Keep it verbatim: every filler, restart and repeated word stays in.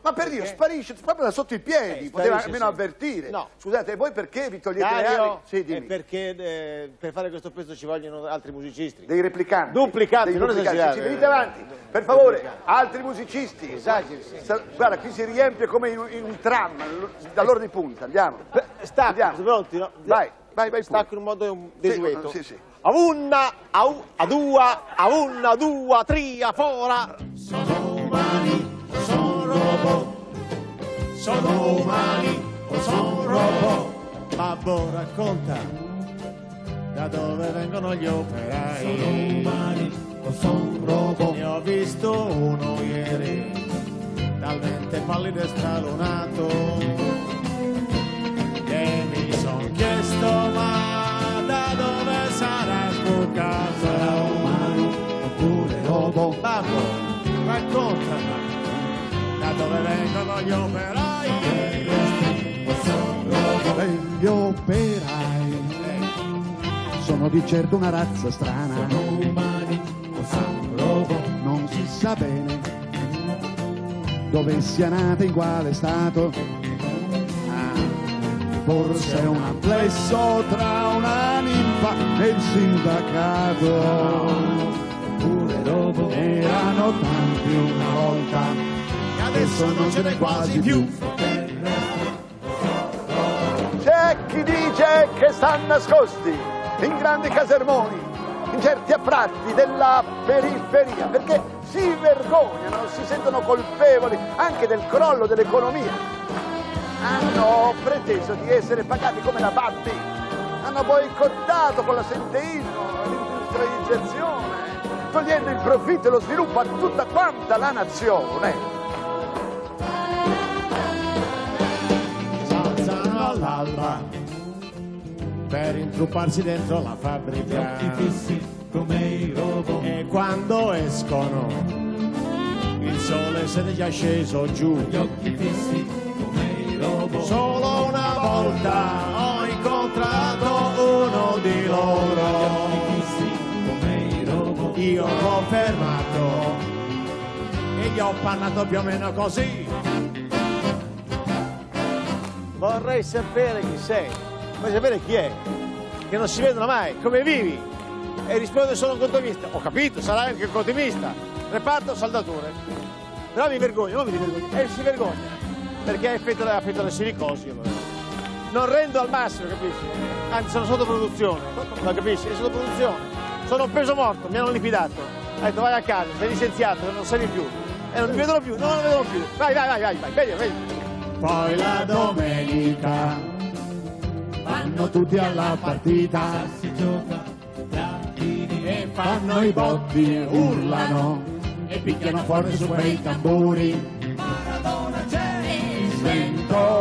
Ma per Dio, sparisce proprio da sotto i piedi, Eh, poteva sparisce, almeno sì. avvertire. No. Scusate, voi perché vi togliete le ali? Dario, Sì, è dimmi. perché eh, per fare questo pezzo ci vogliono altri musicisti. Dei replicanti. Duplicanti, Dei non duplicanti. esagerare. Sì, sì, venite avanti, per favore, altri musicisti. Esageri, sì. Sa- Guarda, qui si riempie come in un, in un tram, dall'ora di punta, andiamo. Stacco, Andiamo. pronti, no? Vai, vai, vai. Stacco in un modo un desueto. Sì, sì. A una, a, u, a due, a una, a due, a tre, a fora. Sono umani, sono robot. Sono umani, sono robot. Babbo racconta da dove vengono gli operai. Sono umani, sono robot. Ne ho visto uno ieri, talmente pallido e stralunato, che mi son chiesto ma da dove sarà sbucato. Sarà umano oppure robot. Babbo, raccontami da dove vengono gli operai. Gli operai sono di certo una razza strana, Sono umani o sono robot. non si sa bene dove sia nata, in quale stato. Ah, forse è un amplesso tra una ninfa e il sindacato. Oppure robot. Erano tanti una volta, E adesso non ce n'è quasi più. C'è chi dice che stanno nascosti in grandi casermoni, in certi affratti della periferia, perché si vergognano, si sentono colpevoli anche del crollo dell'economia. Hanno preteso di essere pagati come la Babbi, hanno boicottato con l'assenteismo l'industrializzazione, togliendo il profitto e lo sviluppo a tutta quanta la nazione. Alzano all'alba per intrupparsi dentro la fabbrica, Occhi fissi come i robot. e quando escono il sole se n'è già sceso giù. Gli occhi fissi come i robot. Solo una volta ho incontrato uno di Gli loro, occhi fissi come i robot. io l'ho fermato e gli ho parlato più o meno così. Vorrei sapere chi sei, vorrei sapere chi è, che non si vedono mai, come vivi? E risponde sono un contomista. Ho capito, sarai anche un contomista. Reparto saldature. Però mi vergogno, non mi vergogno, e si vergogna, perché ha effetto ha effetto le silicosi. Allora. Non rendo al massimo, capisci? Anzi, sono sotto produzione, ma capisci? È sotto produzione. Sono un peso morto, mi hanno liquidato. Ha detto vai a casa, sei licenziato, non servi più. E non mi vedono più, non mi vedono più. Vai, vai, vai, vai, vai, vedi, vedi. Poi la domenica vanno tutti alla partita Si gioca tra chini e Fanno i botti e urlano e picchiano forte su quei tamburi. Maradona c'è. Sento